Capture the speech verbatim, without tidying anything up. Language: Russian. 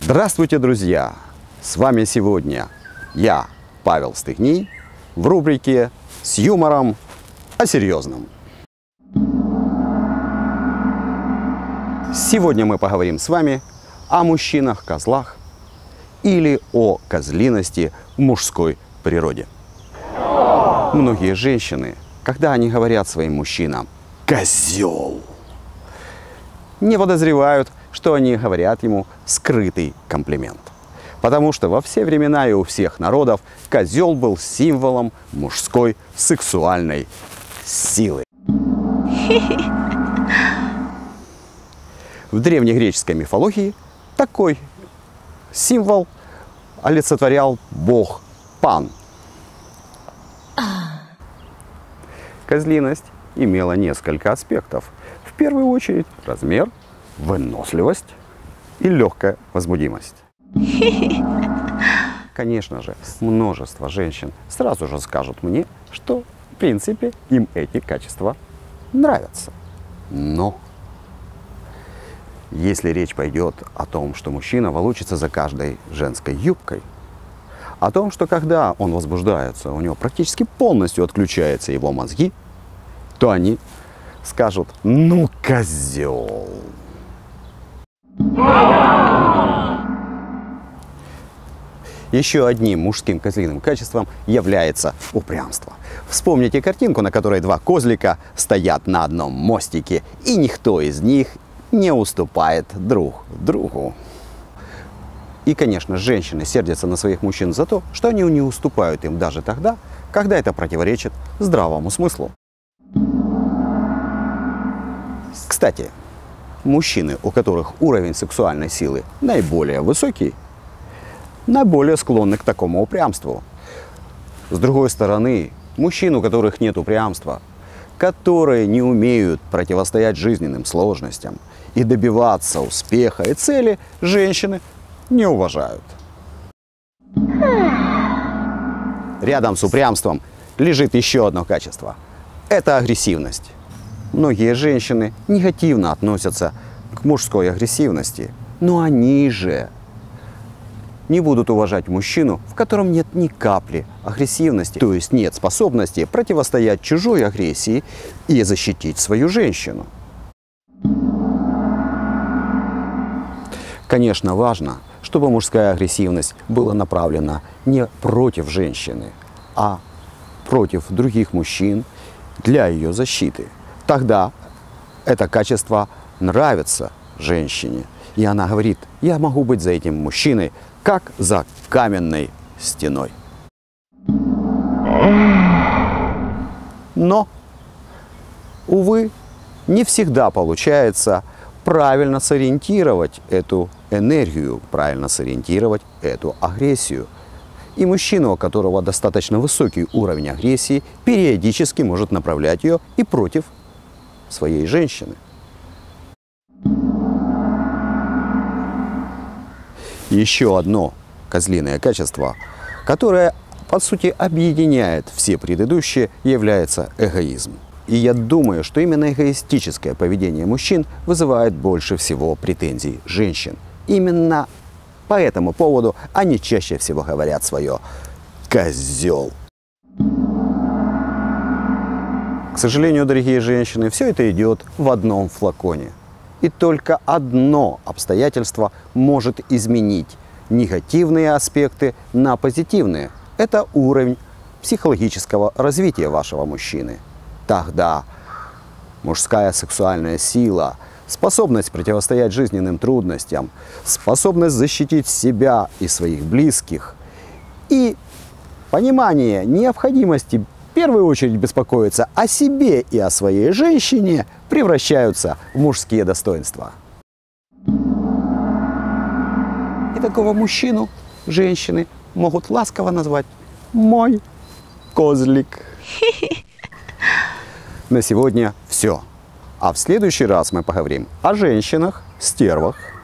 Здравствуйте, друзья! С вами сегодня я, Павел Стыгний, в рубрике «С юмором о серьезном». Сегодня мы поговорим с вами о мужчинах-козлах или о козлиности в мужской природе. Многие женщины, когда они говорят своим мужчинам «козел», не подозревают, что они говорят ему скрытый комплимент. Потому что во все времена и у всех народов козел был символом мужской сексуальной силы. В древнегреческой мифологии такой символ олицетворял бог Пан. Козлиность имела несколько аспектов. В первую очередь размер, выносливость и легкая возбудимость. Конечно же, множество женщин сразу же скажут мне, что в принципе им эти качества нравятся. Но если речь пойдет о том, что мужчина волочится за каждой женской юбкой, о том, что когда он возбуждается, у него практически полностью отключаются его мозги, то они скажут: ну, козел. Еще одним мужским козлиным качеством является упрямство. Вспомните картинку, на которой два козлика стоят на одном мостике, и никто из них не уступает друг другу. И, конечно, женщины сердятся на своих мужчин за то, что они не уступают им даже тогда, когда это противоречит здравому смыслу. Кстати, мужчины, у которых уровень сексуальной силы наиболее высокий, наиболее склонны к такому упрямству. С другой стороны, мужчин, у которых нет упрямства, которые не умеют противостоять жизненным сложностям и добиваться успеха и цели, женщины не уважают. Рядом с упрямством лежит еще одно качество – это агрессивность. Многие женщины негативно относятся к мужской агрессивности, но они же не будут уважать мужчину, в котором нет ни капли агрессивности, то есть нет способности противостоять чужой агрессии и защитить свою женщину. Конечно, важно, чтобы мужская агрессивность была направлена не против женщины, а против других мужчин для ее защиты. Тогда это качество нравится женщине, и она говорит: я могу быть за этим мужчиной, как за каменной стеной. Но, увы, не всегда получается правильно сориентировать эту энергию, правильно сориентировать эту агрессию. И мужчина, у которого достаточно высокий уровень агрессии, периодически может направлять ее и против своей женщины. Еще одно козлиное качество, которое, по сути, объединяет все предыдущие, является эгоизм. И я думаю, что именно эгоистическое поведение мужчин вызывает больше всего претензий женщин. Именно по этому поводу они чаще всего говорят свое «козел». К сожалению, дорогие женщины, все это идет в одном флаконе. И только одно обстоятельство может изменить негативные аспекты на позитивные. Это уровень психологического развития вашего мужчины. Тогда мужская сексуальная сила, способность противостоять жизненным трудностям, способность защитить себя и своих близких и понимание необходимости в первую очередь беспокоиться о себе и о своей женщине превращаются в мужские достоинства. И такого мужчину женщины могут ласково назвать «мой козлик». На сегодня все. А в следующий раз мы поговорим о женщинах, стервах,